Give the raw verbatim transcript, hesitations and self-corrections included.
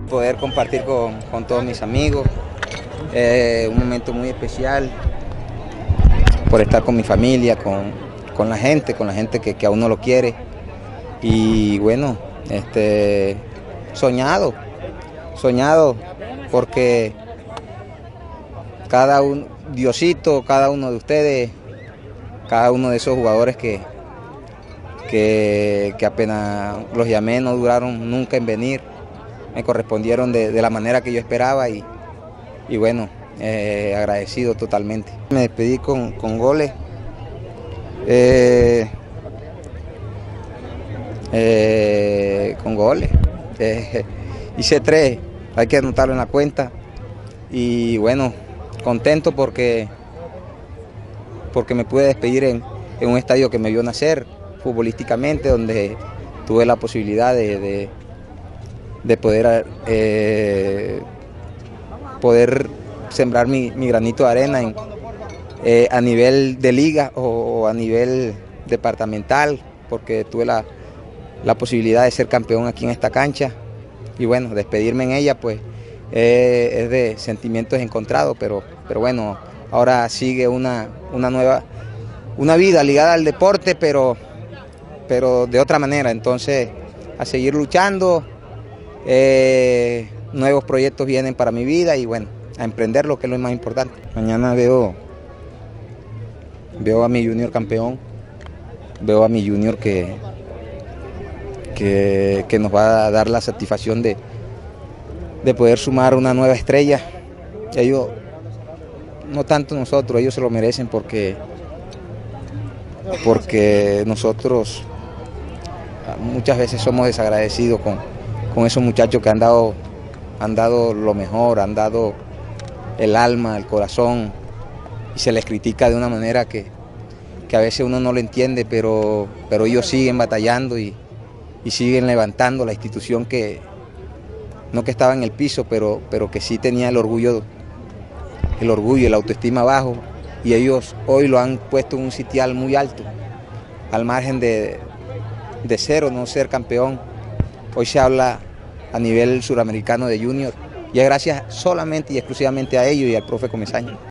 poder compartir con, con todos mis amigos, eh, un momento muy especial por estar con mi familia, con, con la gente, con la gente que, que a uno lo quiere. Y bueno, este, soñado, soñado, porque cada uno, Diosito, cada uno de ustedes, cada uno de esos jugadores que, que, que apenas los llamé no duraron nunca en venir, me correspondieron de, de la manera que yo esperaba y, y bueno, eh, agradecido totalmente. Me despedí con, con goles. Eh, eh, con goles. Eh, hice tres, hay que anotarlo en la cuenta. Y bueno, contento porque, porque me pude despedir en, en un estadio que me vio nacer futbolísticamente, donde tuve la posibilidad de, de, de poder, eh, poder sembrar mi, mi granito de arena en, eh, a nivel de liga o, o a nivel departamental, porque tuve la, la posibilidad de ser campeón aquí en esta cancha y bueno, despedirme en ella pues eh, es de sentimientos encontrados, pero, pero bueno, ahora sigue una, una nueva, una vida ligada al deporte, pero, pero de otra manera, entonces a seguir luchando, eh, nuevos proyectos vienen para mi vida y bueno, a emprender lo que es lo más importante. Mañana veo, veo a mi Junior campeón, veo a mi Junior que, que, que nos va a dar la satisfacción de, de poder sumar una nueva estrella. Ellos, no tanto nosotros, ellos se lo merecen porque, porque nosotros muchas veces somos desagradecidos con, con esos muchachos que han dado, han dado lo mejor, han dado el alma, el corazón, y se les critica de una manera que, que a veces uno no lo entiende, pero, pero ellos siguen batallando y, y siguen levantando la institución que, no que estaba en el piso, pero, pero que sí tenía el orgullo, el orgullo y la autoestima bajo, y ellos hoy lo han puesto en un sitial muy alto, al margen de, de cero, no ser campeón. Hoy se habla a nivel suramericano de Junior, y es gracias solamente y exclusivamente a ellos y al profe Comesaña.